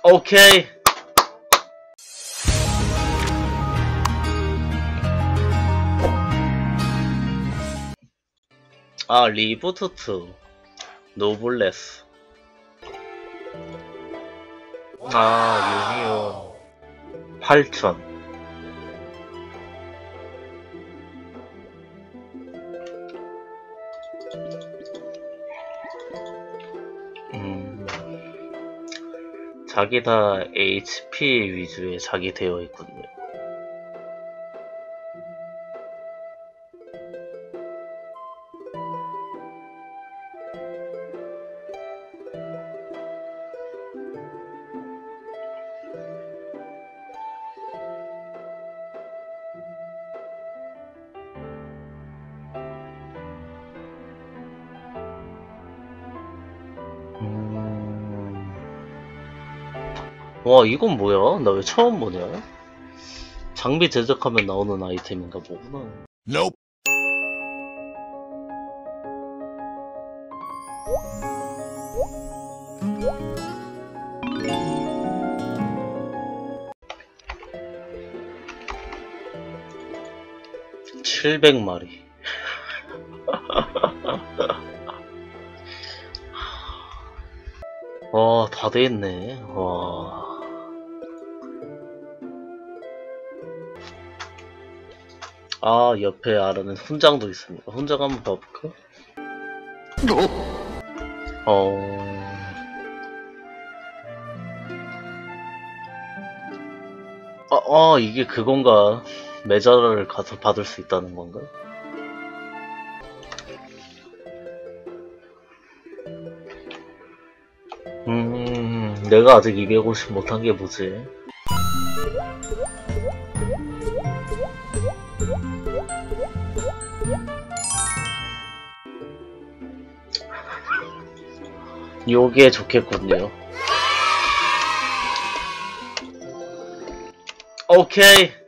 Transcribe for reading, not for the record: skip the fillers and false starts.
오케이. 아, 리부트2 노블레스. 아, 유니온 8000. 자기 다 HP 위주의 자기 되어 있군요. 와, 이건 뭐야? 나 왜 처음 보냐? 장비 제작하면 나오는 아이템인가 보구나. Nope. (700마리) 와, 다 돼있네. 와. 아, 옆에 아래는 훈장도 있습니다. 훈장 한번 봐볼까? 이게 그건가? 메자를 가서 받을 수 있다는 건가? 내가 아직 250 못한 게 뭐지? 요게 좋겠군요. 오케이.